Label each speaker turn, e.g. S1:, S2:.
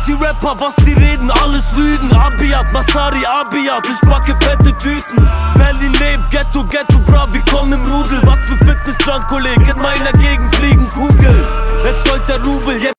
S1: die Rapper, was sie reden, alles Lügen. Abiat, Masari, Abiat, ich backe fette Tüten. Berlin lebt, Ghetto, Ghetto, brav, wir kommen im Rudel. Was für Fitness dran, Kollege, in meiner Gegend fliegen Kugeln. Es sollte der Rubel, jetzt